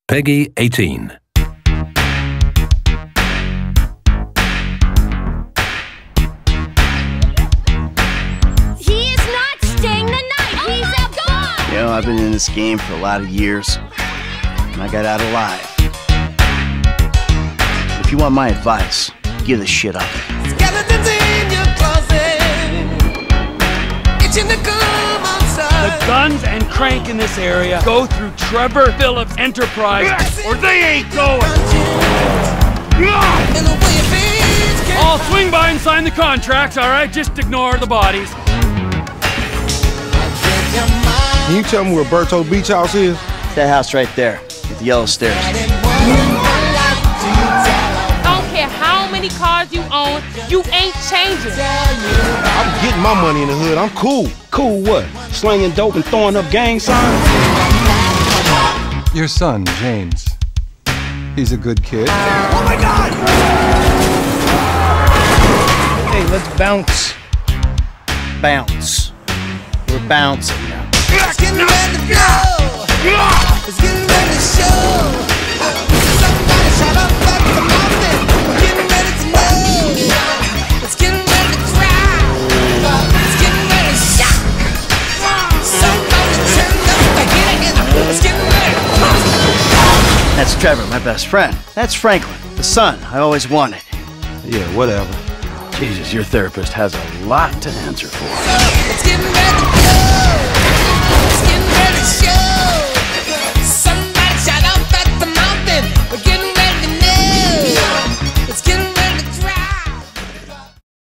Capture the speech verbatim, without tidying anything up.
Peggy eighteen. He is not staying the night. He's a bum. You know, I've been in this game for a lot of years, and I got out alive. If you want my advice, give this shit up. Skeletons in your closet, itching to come outside. The guns and crank in this area go through Trevor Phillips Enterprise, or they ain't going. I'll swing by and sign the contracts, all right? Just ignore the bodies. Can you tell me where Berto Beach House is? That house right there, with the yellow stairs. I don't care how many cars you own, you ain't changing. I'm getting my money in the hood. I'm cool. Cool what? Slinging dope and throwing up gang signs? Your son, James. He's a good kid. Oh my God! Hey, let's bounce. Bounce. We're bouncing now. It's getting ready to blow. It's getting ready to show. Somebody shut up at the mountain. We're getting ready to know. It's getting ready to cry. It's getting ready to shock. Somebody turn up the heat again. It's getting ready to pop. That's Trevor, my best friend. That's Franklin, the son I always wanted. Yeah, whatever. Jesus, your therapist has a lot to answer for. It's getting ready to go. It's getting ready to show.